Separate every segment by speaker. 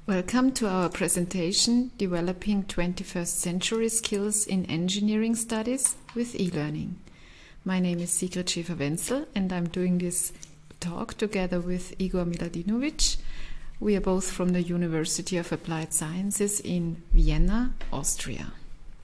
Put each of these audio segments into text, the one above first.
Speaker 1: Welcome to our presentation, Developing 21st Century Skills in Engineering Studies with E-Learning. My name is Sigrid Schäfer-Wenzel and I'm doing this talk together with Igor Miladinovic. We are both from the University of Applied Sciences in Vienna, Austria.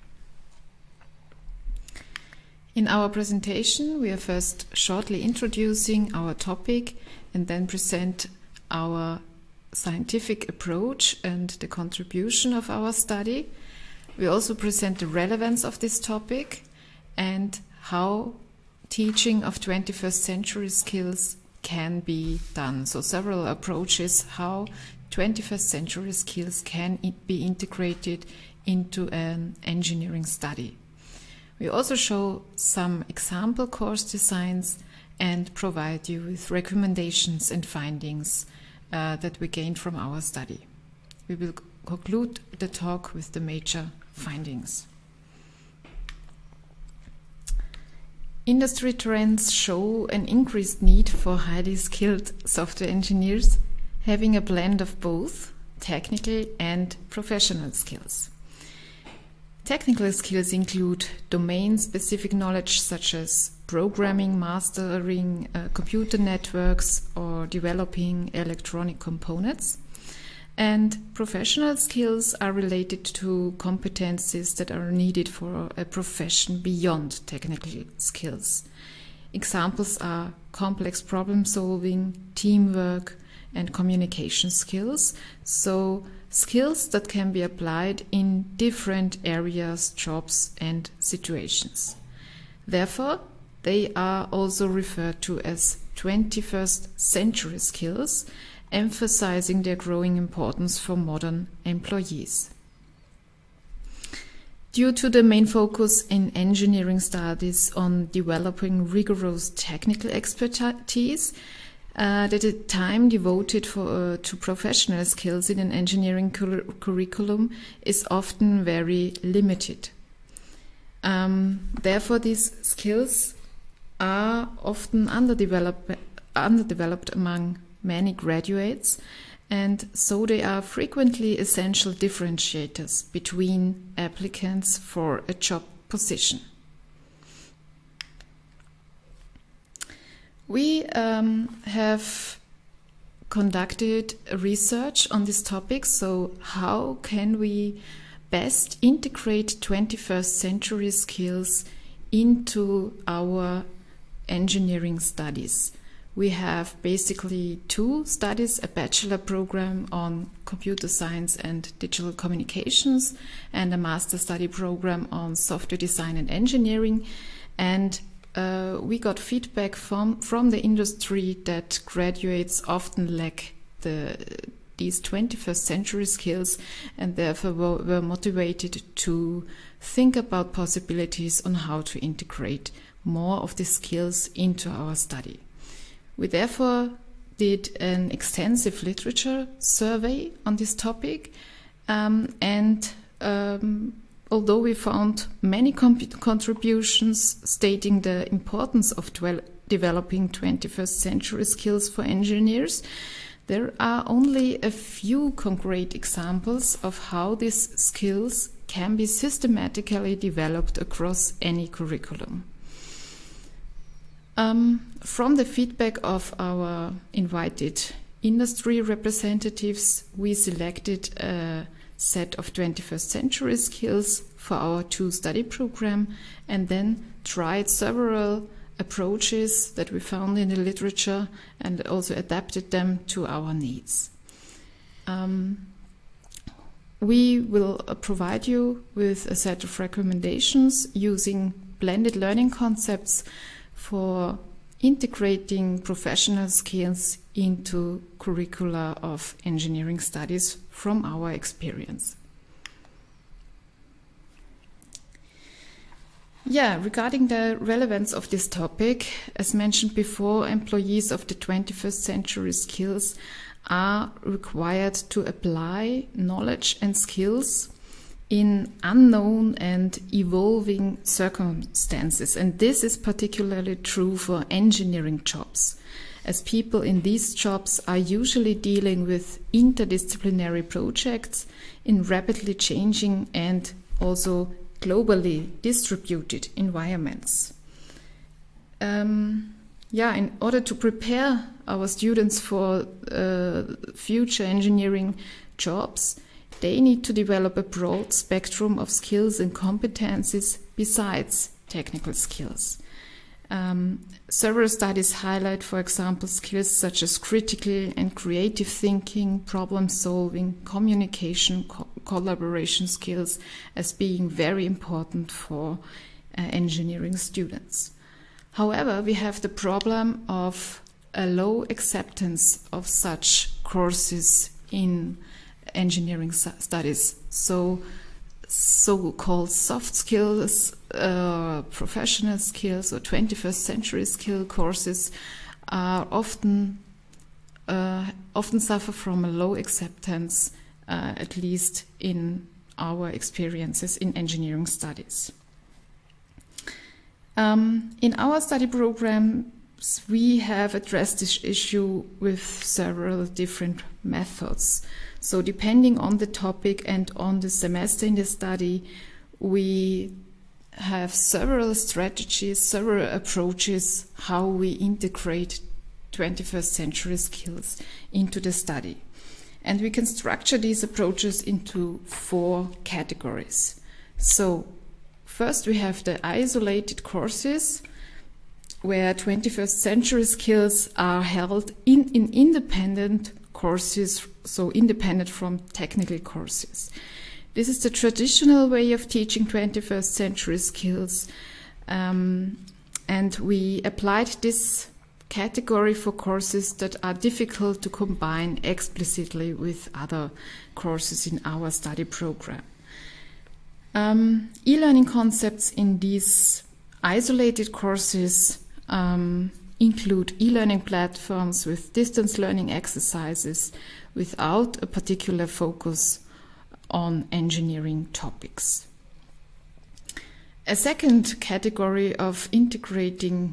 Speaker 1: In our presentation, we are first shortly introducing our topic and then present our scientific approach and the contribution of our study. We also present the relevance of this topic and how teaching of 21st century skills can be done. So several approaches how 21st century skills can be integrated into an engineering study. We also show some example course designs and provide you with recommendations and findings that we gained from our study. We will conclude the talk with the major findings. Industry trends show an increased need for highly skilled software engineers having a blend of both technical and professional skills. Technical skills include domain-specific knowledge such as programming, mastering computer networks, or developing electronic components. And professional skills are related to competencies that are needed for a profession beyond technical skills. Examples are complex problem solving, teamwork, and communication skills. So skills that can be applied in different areas, jobs, and situations. Therefore, they are also referred to as 21st century skills, emphasizing their growing importance for modern employees. Due to the main focus in engineering studies on developing rigorous technical expertise, the time devoted to professional skills in an engineering curriculum is often very limited. Therefore, these skills are often underdeveloped among many graduates, and so they are frequently essential differentiators between applicants for a job position. We have conducted research on this topic, so how can we best integrate 21st century skills into our engineering studies? We have basically two studies, a bachelor program on computer science and digital communications and a master study program on software design and engineering. And we got feedback from the industry that graduates often lack these 21st century skills and therefore were motivated to think about possibilities on how to integrate more of these skills into our study. We therefore did an extensive literature survey on this topic although we found many contributions stating the importance of developing 21st century skills for engineers, there are only a few concrete examples of how these skills can be systematically developed across any curriculum. From the feedback of our invited industry representatives, we selected a set of 21st century skills for our two-study program and then tried several approaches that we found in the literature and also adapted them to our needs. We will provide you with a set of recommendations using blended learning concepts for integrating professional skills into curricula of engineering studies from our experience. Regarding the relevance of this topic, as mentioned before, employees of the 21st century skills are required to apply knowledge and skills in unknown and evolving circumstances, and this is particularly true for engineering jobs. as people in these jobs are usually dealing with interdisciplinary projects in rapidly changing and also globally distributed environments. In order to prepare our students for future engineering jobs, they need to develop a broad spectrum of skills and competencies besides technical skills. Several studies highlight, for example, skills such as critical and creative thinking, problem solving, communication, collaboration skills as being very important for engineering students. However, we have the problem of a low acceptance of such courses in engineering studies. So-called soft skills, professional skills, or 21st century skill courses are often suffer from a low acceptance, at least in our experiences in engineering studies. In our study programs, we have addressed this issue with several different methods. So depending on the topic and on the semester in the study, we have several strategies, several approaches how we integrate 21st century skills into the study. And we can structure these approaches into 4 categories. So first we have the isolated courses, where 21st century skills are held in independent courses, so independent from technical courses. This is the traditional way of teaching 21st century skills, and we applied this category for courses that are difficult to combine explicitly with other courses in our study program. E-learning concepts in these isolated courses include e-learning platforms with distance learning exercises without a particular focus on engineering topics. A second category of integrating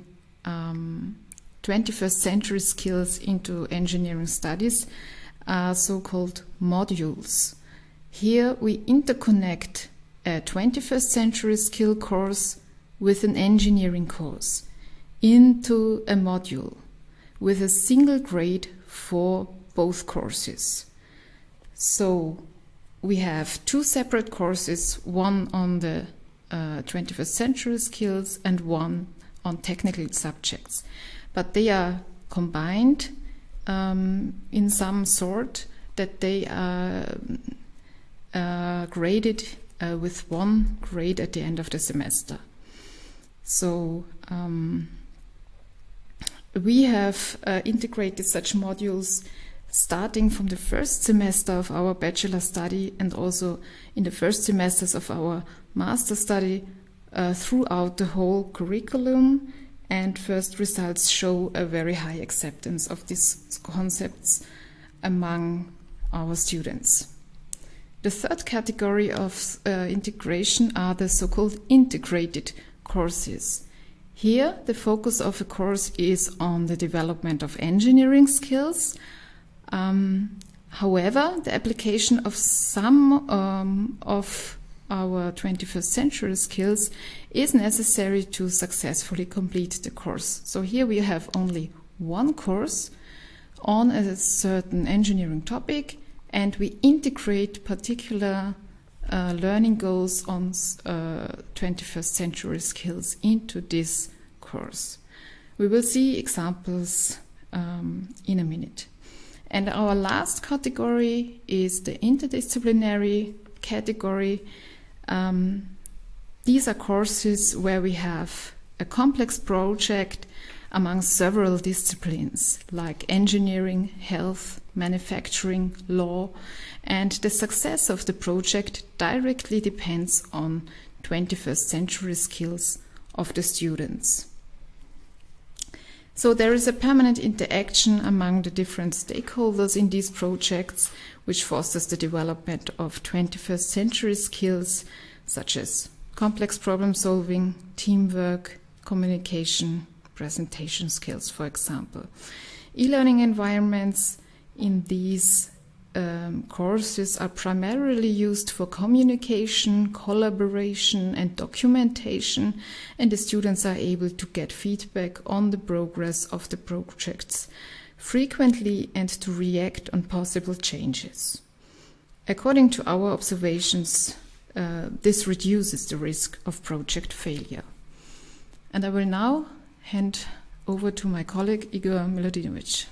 Speaker 1: 21st century skills into engineering studies are so-called modules. Here we interconnect a 21st century skill course with an engineering course into a module with a single grade for both courses. So we have 2 separate courses, one on the 21st century skills and one on technical subjects. But they are combined in some sort, that they are graded with 1 grade at the end of the semester. So we have integrated such modules starting from the first semester of our bachelor study and also in the first semesters of our master study throughout the whole curriculum, and first results show a very high acceptance of these concepts among our students. The third category of integration are the so-called integrated courses. Here, the focus of a course is on the development of engineering skills. However, the application of some of our 21st century skills is necessary to successfully complete the course. So here we have only 1 course on a certain engineering topic, and we integrate particular learning goals on 21st century skills into this course. We will see examples in a minute. And our last category is the interdisciplinary category. These are courses where we have a complex project among several disciplines like engineering, health, manufacturing, law, and the success of the project directly depends on 21st century skills of the students. So there is a permanent interaction among the different stakeholders in these projects, which fosters the development of 21st century skills such as complex problem solving, teamwork, communication, presentation skills, for example. E-learning environments in these courses are primarily used for communication, collaboration, and documentation, and the students are able to get feedback on the progress of the projects frequently and to react on possible changes. According to our observations, this reduces the risk of project failure. And I will now hand over to my colleague Igor Miladinovic.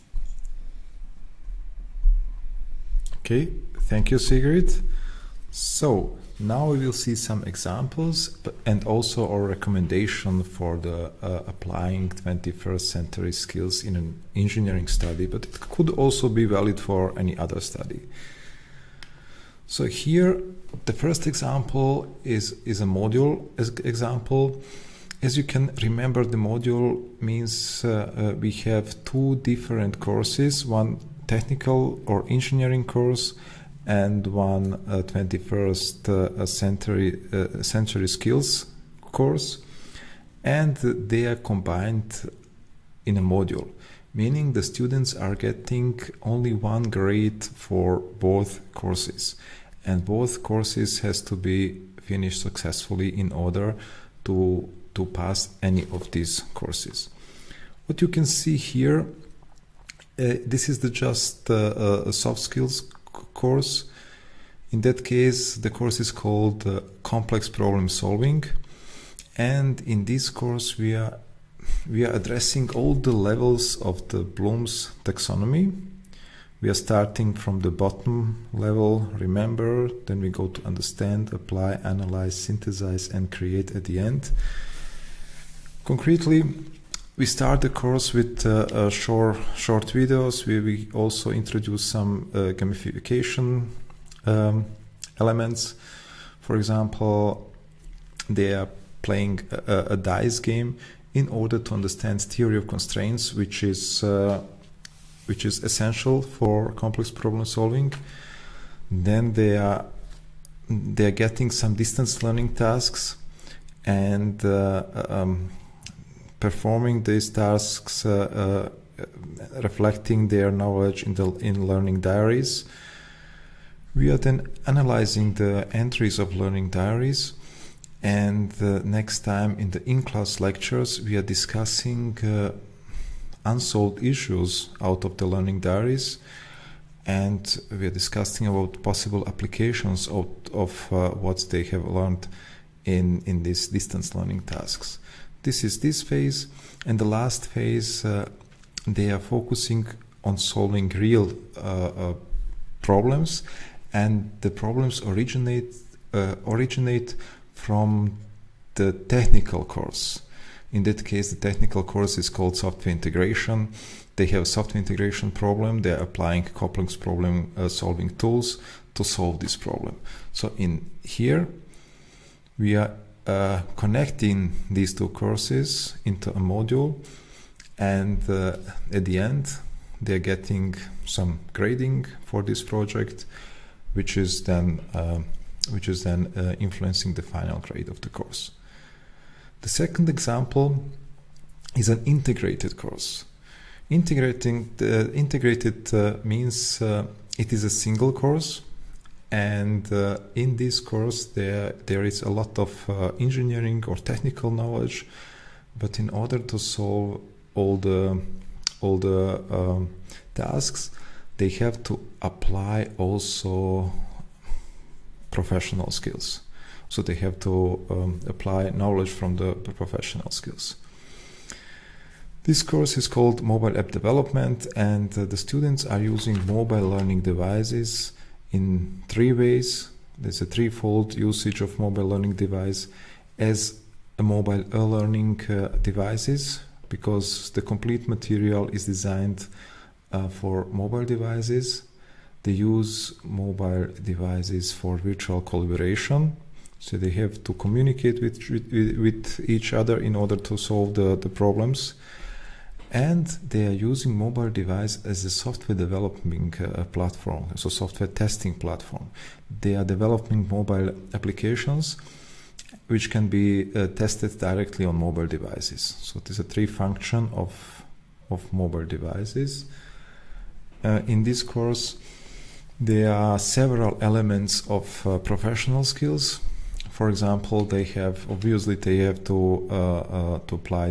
Speaker 2: Okay, thank you, Sigrid. So now we will see some examples and also our recommendation for the applying 21st century skills in an engineering study, but it could also be valid for any other study. So here, the first example is a module example. As you can remember, the module means we have two different courses, one technical or engineering course and one 21st century skills course, and they are combined in a module, meaning the students are getting only one grade for both courses, and both courses has to be finished successfully in order to pass any of these courses. What you can see here, this is just a soft skills course. In that case, the course is called complex problem solving, and in this course we are addressing all the levels of the Bloom's taxonomy. We are starting from the bottom level, remember, then we go to understand, apply, analyze, synthesize, and create at the end. Concretely, we start the course with short videos where we also introduce some gamification elements. For example, they are playing a dice game in order to understand theory of constraints, which is essential for complex problem solving. Then they are getting some distance learning tasks and performing these tasks, reflecting their knowledge in learning diaries. We are then analyzing the entries of learning diaries, and next time in the in-class lectures we are discussing unsolved issues out of the learning diaries, and we are discussing about possible applications of what they have learned in these distance learning tasks. This is this phase, and the last phase they are focusing on solving real problems, and the problems originate from the technical course. In that case, the technical course is called software integration. They have a software integration problem. They are applying couplings problem solving tools to solve this problem. So in here, we are connecting these two courses into a module, and at the end, they are getting some grading for this project, which is then influencing the final grade of the course. The second example is an integrated course. Integrated means it is a single course, and in this course there is a lot of engineering or technical knowledge, but in order to solve all the tasks, they have to apply also professional skills. So they have to apply knowledge from the professional skills. This course is called Mobile App Development, and the students are using mobile learning devices in three ways. There's a threefold usage of mobile learning device as a mobile learning devices, because the complete material is designed for mobile devices. They use mobile devices for virtual collaboration, so they have to communicate with each other in order to solve the problems. And they are using mobile device as a software developing platform, so software testing platform. They are developing mobile applications which can be tested directly on mobile devices. So it is a three function of of mobile devices. In this course, there are several elements of professional skills. For example, they have to apply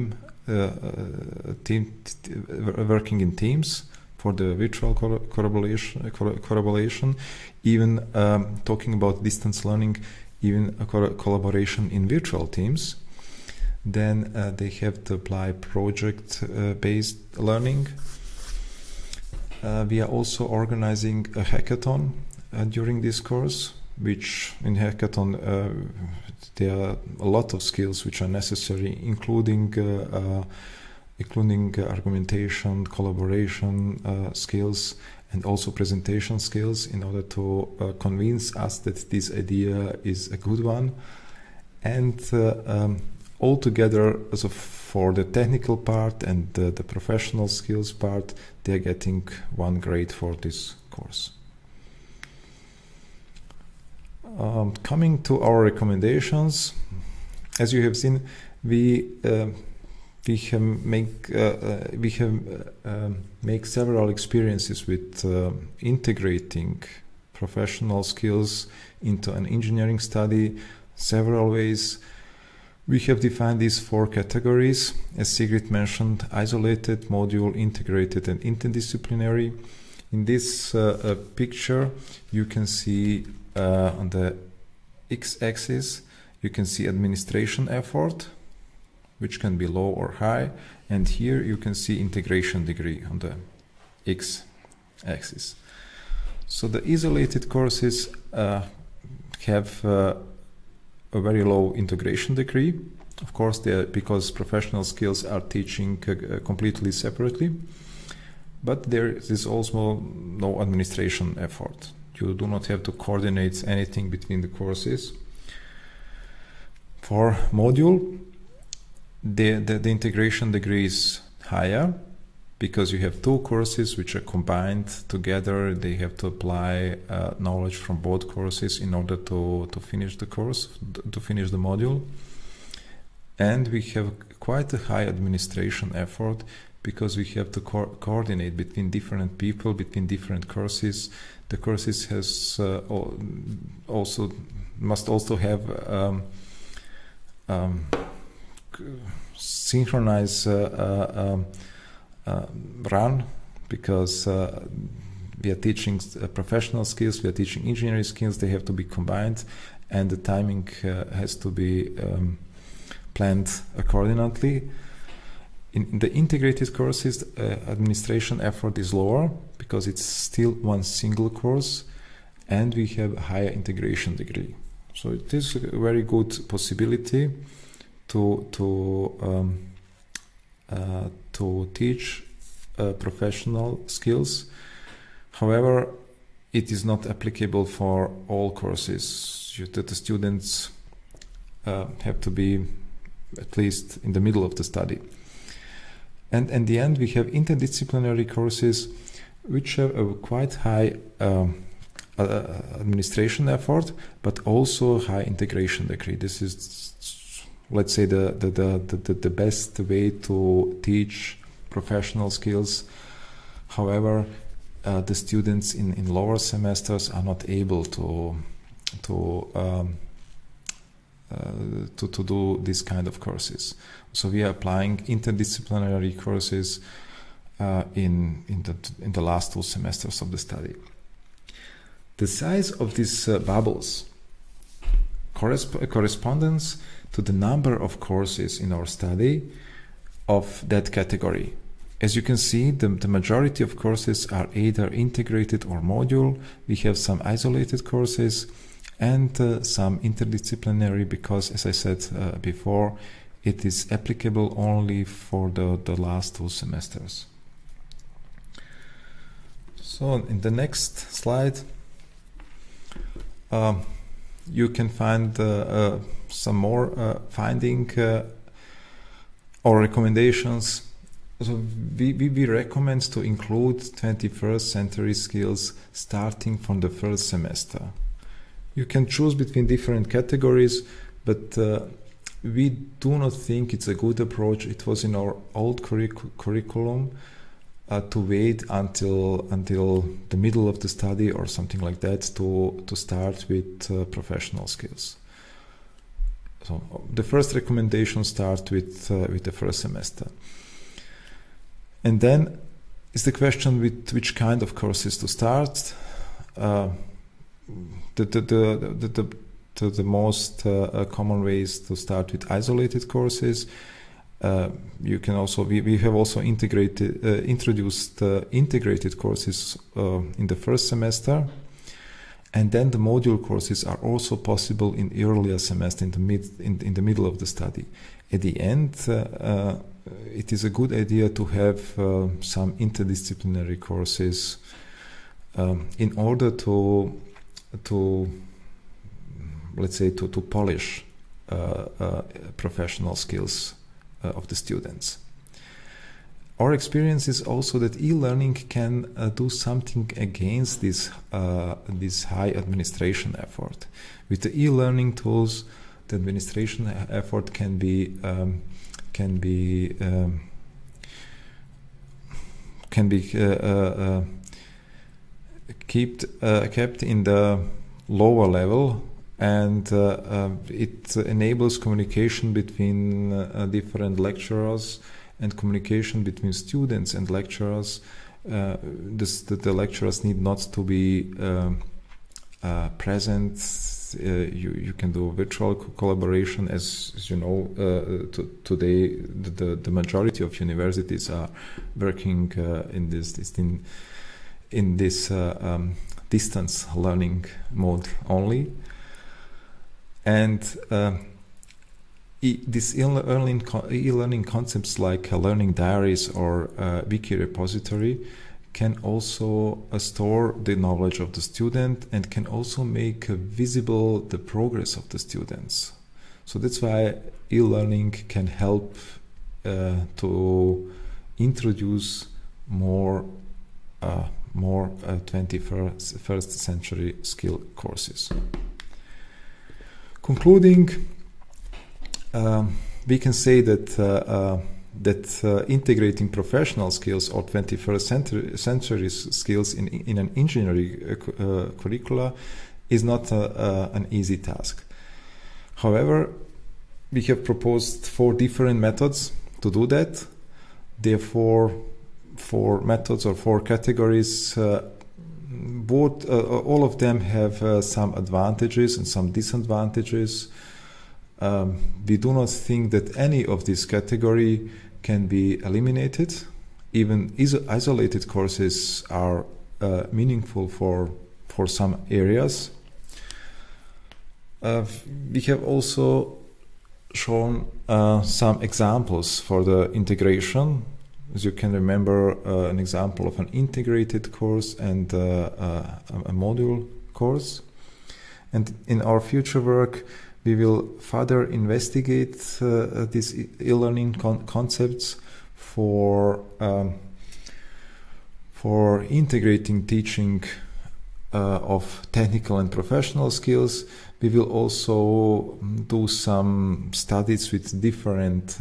Speaker 2: working in teams for the virtual collaboration, even talking about distance learning, even a collaboration in virtual teams. Then they have to apply project-based learning. We are also organizing a hackathon during this course, which in hackathon there are a lot of skills which are necessary, including argumentation, collaboration skills, and also presentation skills, in order to convince us that this idea is a good one. And altogether, so for the technical part and the professional skills part, they are getting 1 grade for this course. Coming to our recommendations, as you have seen, we have make several experiences with integrating professional skills into an engineering study several ways. We have defined these 4 categories, as Sigrid mentioned: isolated, module, integrated, and interdisciplinary. In this picture, you can see on the x-axis, you can see administration effort, which can be low or high, and here you can see integration degree on the x-axis. So the isolated courses have a very low integration degree. Of course, because professional skills are teaching completely separately, but there is also no administration effort. You do not have to coordinate anything between the courses. For module, the integration degree is higher, because you have 2 courses which are combined together. They have to apply knowledge from both courses in order to finish the course, to finish the module. And we have quite a high administration effort, because we have to coordinate between different people, between different courses. The courses must also have synchronize run, because we are teaching professional skills, we are teaching engineering skills. They have to be combined, and the timing has to be planned accordingly. In the integrated courses, administration effort is lower, because it's still one single course, and we have a higher integration degree. So it is a very good possibility to teach professional skills. However, it is not applicable for all courses. The students have to be at least in the middle of the study. And in the end, we have interdisciplinary courses which have a quite high administration effort, but also high integration degree. This is, let's say, the best way to teach professional skills. However, the students in lower semesters are not able to do this kind of courses. So we are applying interdisciplinary courses in the last 2 semesters of the study. The size of these bubbles corresponds to the number of courses in our study of that category. As you can see, the majority of courses are either integrated or module. We have some isolated courses and some interdisciplinary, because, as I said before, it is applicable only for the last 2 semesters. So in the next slide, you can find some more finding or recommendations. So we recommend to include 21st century skills starting from the first semester. You can choose between different categories, but we do not think it's a good approach. It was in our old curriculum to wait until the middle of the study or something like that to start with professional skills. So the first recommendation start with the first semester, and then is the question with which kind of courses to start. The most common ways to start with isolated courses. You can also we have also introduced integrated courses in the first semester, and then the module courses are also possible in earlier semester in the middle of the study. At the end, it is a good idea to have some interdisciplinary courses in order to let's say to polish professional skills of the students. Our experience is also that e-learning can do something against this high administration effort. With the e-learning tools, the administration effort can be kept in the lower level, and it enables communication between different lecturers and communication between students and lecturers. The lecturers need not to be present. You can do virtual collaboration, as you know. Today, the majority of universities are working in this distance learning mode only. And these e-learning concepts like learning diaries or wiki repository can also store the knowledge of the student and can also make visible the progress of the students. So that's why e-learning can help to introduce more 21st century skill courses. Concluding, we can say that integrating professional skills or 21st century skills in an engineering curricula is not an easy task. However, we have proposed 4 different methods to do that. Therefore, 4 methods or 4 categories. All of them have some advantages and some disadvantages. We do not think that any of this category can be eliminated. Even isolated courses are meaningful for some areas. We have also shown some examples for the integration. As you can remember, an example of an integrated course and a module course. And in our future work, we will further investigate these e-learning concepts for integrating teaching of technical and professional skills. We will also do some studies with different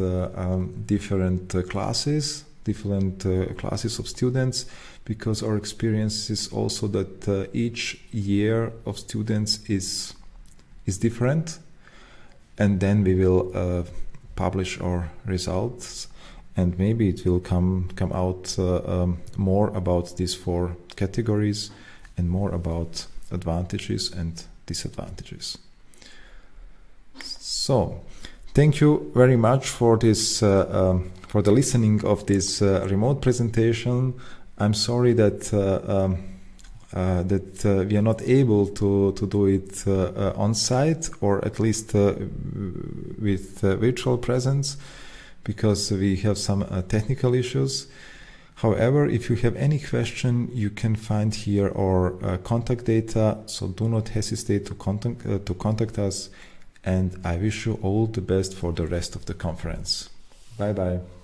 Speaker 2: classes of students, because our experience is also that each year of students is different, and then we will publish our results, and maybe it will come out more about these 4 categories and more about advantages and disadvantages. So, thank you very much for this for the listening of this remote presentation. I'm sorry that we are not able to do it on site, or at least with virtual presence, because we have some technical issues. However, if you have any question, you can find here our contact data, so do not hesitate to contact us, and I wish you all the best for the rest of the conference. Bye bye.